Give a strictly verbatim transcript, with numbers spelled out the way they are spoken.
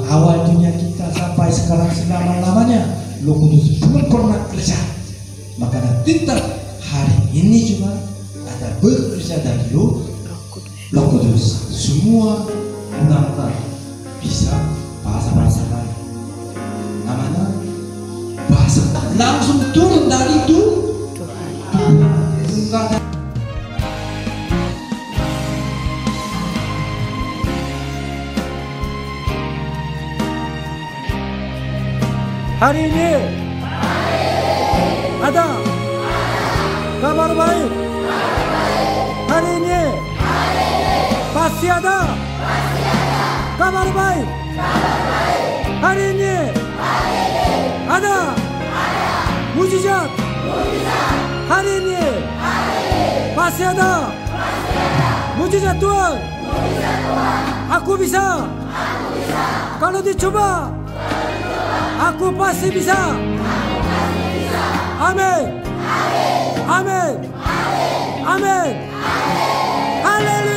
awal dunia kita sampai sekarang selama-lamanya Roh Kudus belum pernah kerja. Maka tetap hari ini juga ada bekerja dari Roh Roh Kudus. Semua benar-benar bisa bahasa-bahasa lain. Namanya bahasa langsung turun dari itu Tuhan. Hari ini ada kabar baik. Hari ini pasti ada kabar baik. Hari ini ada mujizat. Hari ini pasti ada mujizat Tuhan. Aku bisa. Kalau dicoba, aku pasti bisa. Amin. Amin. Amin. Haleluya.